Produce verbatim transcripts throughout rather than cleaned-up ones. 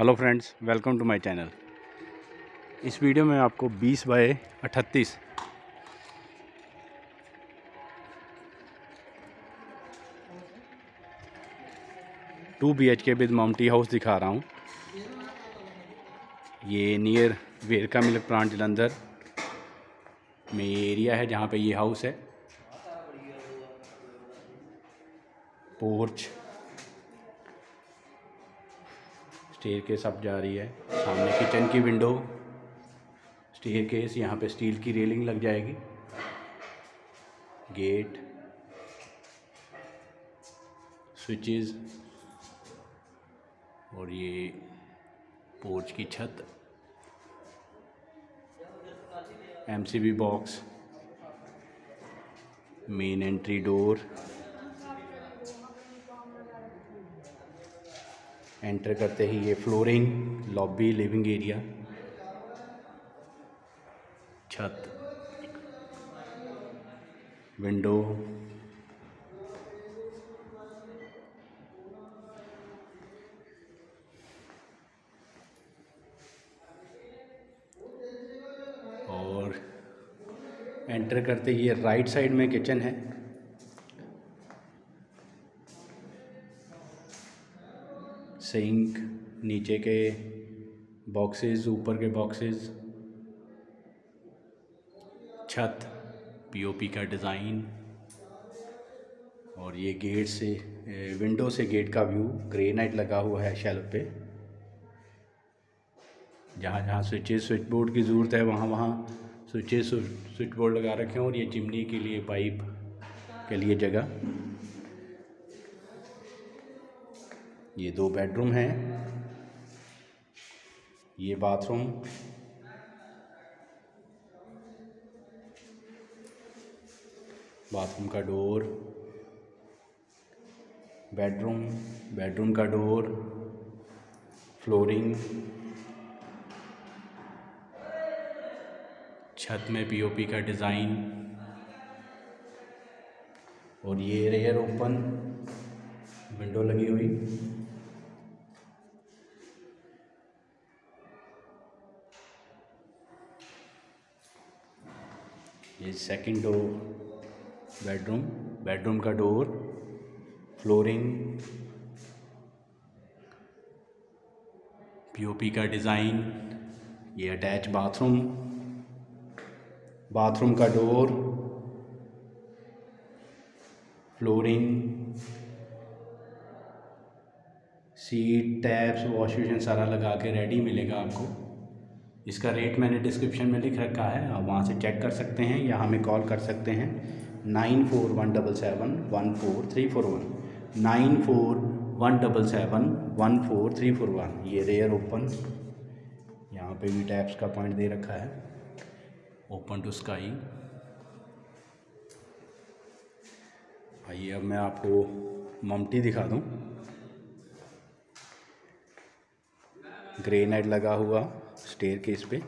Hello friends, welcome to my channel. इस video में आपको बीस बाय अठतीस two B H K with माउंटी हाउस दिखा रहा हूँ। ये near Verka milk plant Jalandhar में ये एरिया है जहाँ पे ये हाउस है। पोर्च, स्टेयरकेस अब जा रही है, सामने किचन की विंडो, स्टेयरकेस, यहाँ पे स्टील की रेलिंग लग जाएगी, गेट, स्विचेस और ये पोर्च की छत, MCB box, main entry door, enter करते ही ये फ्लोरिंग, लॉबी, लिविंग एरिया, छत, विंडो, और एंटर करते ही ये राइट साइड में किचन है। सिंक, नीचे के बॉक्सेस, ऊपर के बॉक्सेस, छत, पीओपी का डिज़ाइन और ये गेट से, विंडो से गेट का व्यू, ग्रेनाइट लगा हुआ है शेल्फ पे। जहाँ जहाँ स्विचेस, स्विच बोर्ड की ज़रूरत है वहाँ वहाँ स्विचेस, स्विच बोर्ड लगा रखे हैं। और ये चिमनी के लिए, पाइप के लिए जगह। ये दो बेडरूम हैं, ये बाथरूम, बाथरूम का डोर, बेडरूम, बेडरूम का डोर, फ्लोरिंग, छत में पीओपी का डिज़ाइन और ये रेयर ओपन विंडो लगी हुई। ये सेकंड डोर, बेडरूम, बेडरूम का डोर, फ्लोरिंग, पीओपी का डिज़ाइन, ये अटैच बाथरूम, बाथरूम का door, flooring, seat, taps, wash basin सारा लगा के रेडी मिलेगा आपको। इसका रेट मैंने डिस्क्रिप्शन में लिख रखा है, आप वहाँ से चेक कर सकते हैं या हमें कॉल कर सकते हैं nine four one double seven one four three four one nine four one double seven one four three four one. ये रेयर ओपन, यहाँ पे भी टैप्स का पॉइंट दे रखा है, ओपन टू स्काई। आइए अब मैं आपको ममटी दिखा दूँ। ग्रेनाइट लगा हुआ स्टेयरकेस पे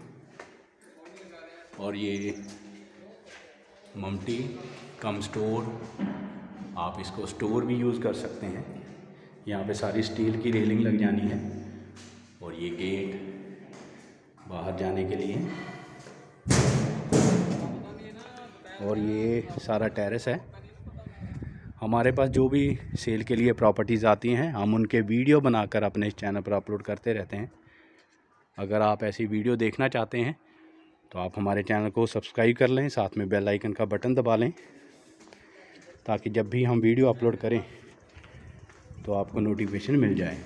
और ये ममटी कम स्टोर, आप इसको स्टोर भी यूज़ कर सकते हैं। यहाँ पे सारी स्टील की रेलिंग लग जानी है और ये गेट बाहर जाने के लिए, और ये सारा टेरेस है। हमारे पास जो भी सेल के लिए प्रॉपर्टीज़ आती हैं, हम उनके वीडियो बनाकर अपने इस चैनल पर अपलोड करते रहते हैं। अगर आप ऐसी वीडियो देखना चाहते हैं तो आप हमारे चैनल को सब्सक्राइब कर लें, साथ में बेल आइकन का बटन दबा लें ताकि जब भी हम वीडियो अपलोड करें तो आपको नोटिफिकेशन मिल जाए।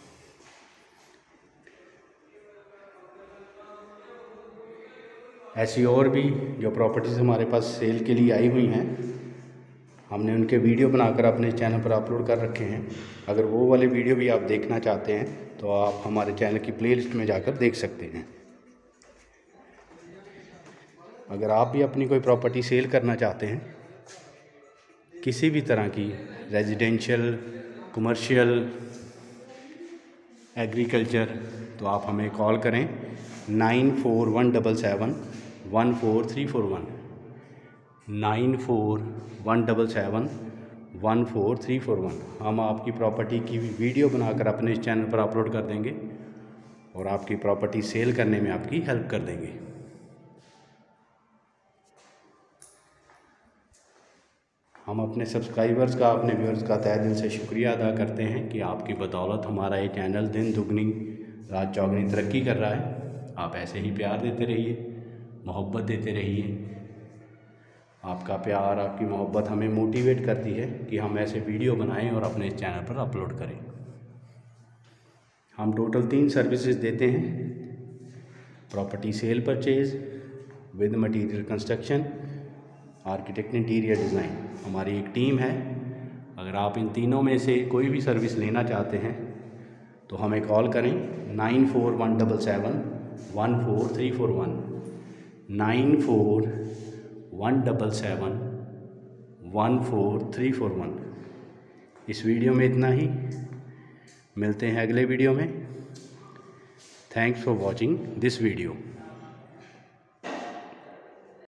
ऐसी और भी जो प्रॉपर्टीज़ हमारे पास सेल के लिए आई हुई हैं, हमने उनके वीडियो बनाकर अपने चैनल पर अपलोड कर रखे हैं। अगर वो वाले वीडियो भी आप देखना चाहते हैं तो आप हमारे चैनल की प्लेलिस्ट में जाकर देख सकते हैं। अगर आप भी अपनी कोई प्रॉपर्टी सेल करना चाहते हैं, किसी भी तरह की, रेजिडेंशियल, कमर्शियल, एग्रीकल्चर, तो आप हमें कॉल करें nine four one double seven one four three four one nine four one double seven one four three four one. हम आपकी प्रॉपर्टी की वीडियो बनाकर अपने इस चैनल पर अपलोड कर देंगे और आपकी प्रॉपर्टी सेल करने में आपकी हेल्प कर देंगे। हम अपने सब्सक्राइबर्स का, अपने व्यूअर्स का तहे दिल से शुक्रिया अदा करते हैं कि आपकी बदौलत हमारा ये चैनल दिन दुगनी रात चौगनी तरक्की कर रहा है। आप ऐसे ही प्यार देते रहिए, मोहब्बत देते रहिए। आपका प्यार, आपकी मोहब्बत हमें मोटिवेट करती है कि हम ऐसे वीडियो बनाएं और अपने इस चैनल पर अपलोड करें। हम टोटल तीन सर्विसेज देते हैं: property sale purchase with material construction, architect interior design. हमारी एक टीम है। अगर आप इन तीनों में से कोई भी सर्विस लेना चाहते हैं तो हमें कॉल करें nine four one double seven one four three four one nine four one double seven one four three four one. इस वीडियो में इतना ही, मिलते हैं अगले वीडियो में। Thanks for watching this video.